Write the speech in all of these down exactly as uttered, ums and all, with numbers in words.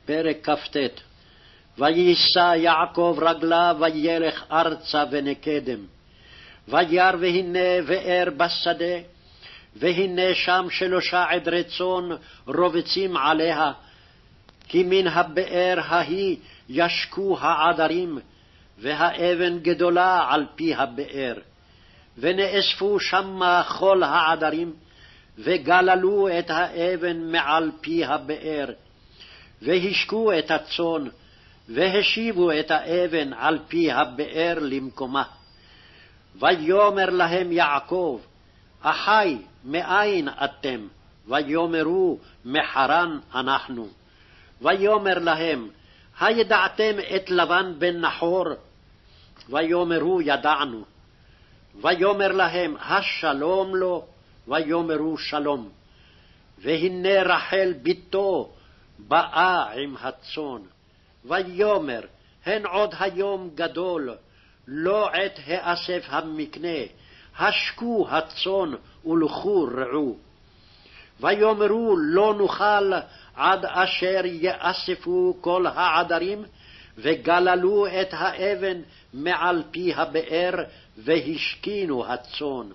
פרק כ"ט. ויישא יעקב רגליו וילך ארצה ונקדם. וירא והנה באר בשדה, והנה שם שלושה עדרי צאן רובצים עליה, כי מן הבאר ההיא ישקו העדרים, והאבן גדולה על פי הבאר. ונאספו שמה כל העדרים, וגללו את האבן מעל פי הבאר, והשקו את הצאן, והשיבו את האבן על פי הבאר למקומה. ויאמר להם יעקב, אחי, מאין אתם? ויאמרו, מחרן אנחנו. ויאמר להם, הידעתם את לבן בן נחור? ויאמרו, ידענו. ויאמר להם, השלום לו? ויאמרו, שלום. והנה רחל בתו באה עם הצאן. ויאמר, הן עוד היום גדול, לא עת האסף המקנה, השקו הצאן ולכו רעו. ויאמרו, לא נוכל עד אשר יאספו כל העדרים, וגללו את האבן מעל פי הבאר, והשקינו הצאן.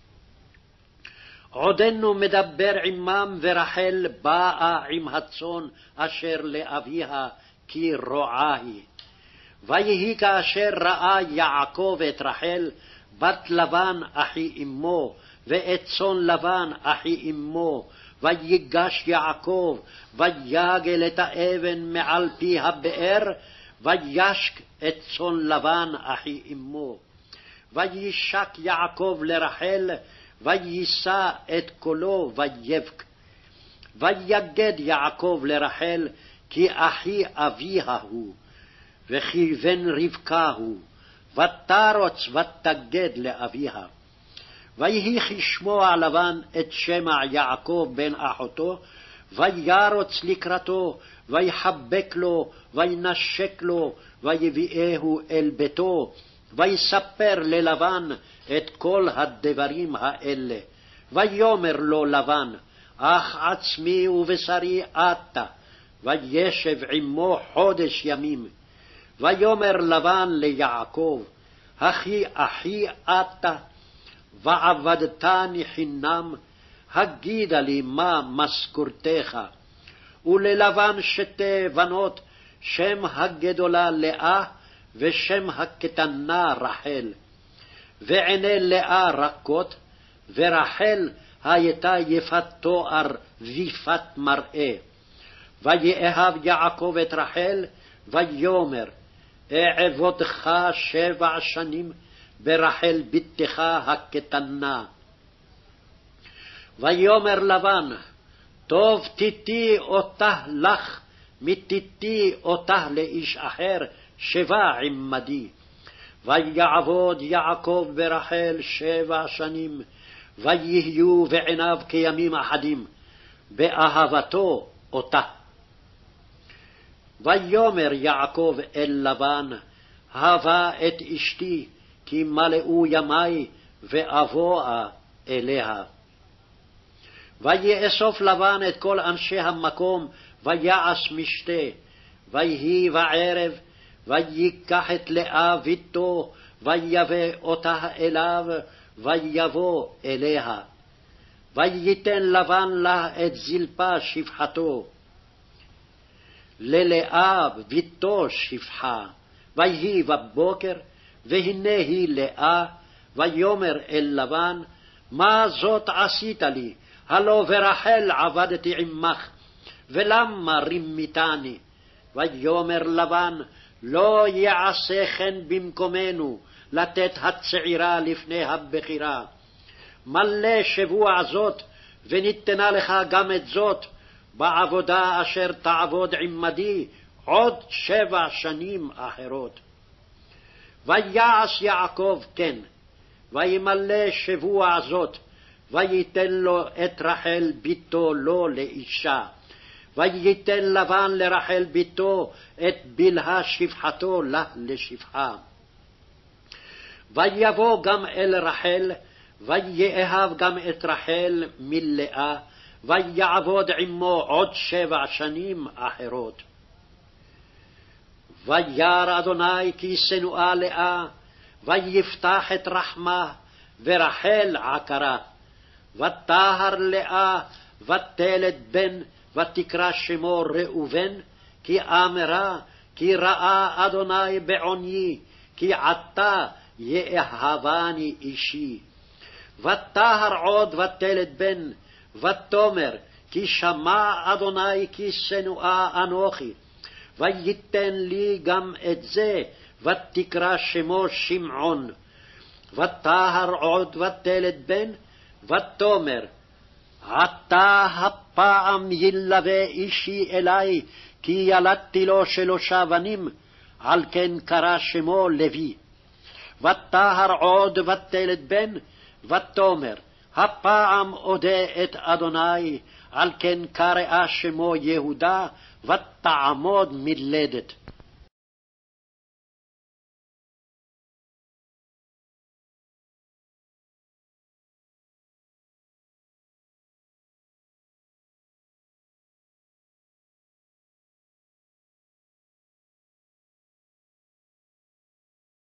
עודנו מדבר עמם, ורחל באה עם הצאן אשר לאביה, כי רועה היא. ויהי כאשר ראה יעקב את רחל, בת לבן אחי אמו, ואת צאן לבן אחי אמו, ויגש יעקב, ויגל את האבן מעל פי הבאר, וישק את צאן לבן אחי אמו. וישק יעקב לרחל, ויישא את קולו ויבק. ויגד יעקב לרחל, כי אחי אביה הוא, וכי בן רבקה הוא, ותרוץ ותגד לאביה. ויהי כשמוע לבן את שמע יעקב בן אחותו, וירוץ לקראתו, ויחבק לו, וינשק לו, ויביאהו אל ביתו, ויספר ללבן את כל הדברים האלה. ויאמר לו לבן, אך עצמי ובשרי אתה, וישב עמו חודש ימים. ויאמר לבן ליעקב, אחי אחי אתה, ועבדתני חינם, הגידה לי מה משכורתך. וללבן שתי בנות, שם הגדולה לאה, ושם הקטנה רחל. ועיני לאה רכות, ורחל הייתה יפת תואר ויפת מראה. ויאהב יעקב את רחל, ויאמר, אעבודך שבע שנים ברחל בתך הקטנה. ויאמר לבן, טוב תיתי אותה לך, מתיתי אותה לאיש אחר, שבע עמדי. ויעבוד יעקב ברחל שבע שנים, ויהיו בעיניו כימים אחדים, באהבתו אותה. ויאמר יעקב אל לבן, הבה את אשתי, כי מלאו ימי, ואבואה אליה. ויאסוף לבן את כל אנשי המקום, ויעש משתה. ויהי בערב, ויקח את לאה ביתו, ויבא אותה אליו, ויבוא אליה. וייתן לבן לה את זלפה שפחתו, ללאה ביתו שפחה. ויהי בבוקר, והנה היא לאה. ויאמר אל לבן, מה זאת עשית לי? הלא ורחל עבדתי עמך, ולמה רימיתני? ויאמר לבן, לא יעשה כן במקומנו, לתת הצעירה לפני הבכירה. מלא שבוע זאת, וניתנה לך גם את זאת, בעבודה אשר תעבוד עמדי עוד שבע שנים אחרות. ויעש יעקב כן, וימלא שבוע זאת, וייתן לו את רחל ביתו לו לאישה. וייתן לבן לרחל ביתו את בלהה שפחתו לה לשפחה. ויבוא גם אל רחל, ויאהב גם את רחל מלאה, ויעבוד עמו עוד שבע שנים אחרות. וירא אדוני כי שנואה לאה, ויפתח את רחמה, ורחל עקרה. ותהר לאה, ותלד בן, ותקרא שמו ראובן, כי אמרה, כי ראה אדוני בעוניי, כי עתה יאהבני אישי. ותהר עוד ותלד בן, ותאמר, כי שמע אדוני כי שנואה אנוכי, וייתן לי גם את זה, ותקרא שמו שמעון. ותהר עוד ותלד בן, ותאמר, עתה הפעם ילווה אישי אלי, כי ילדתי לו שלושה בנים, על כן קרא שמו לוי. ותהר עוד ותלד בן, ותאמר, הפעם אודה את אדוני, על כן קרא שמו יהודה, ותעמוד מלדת.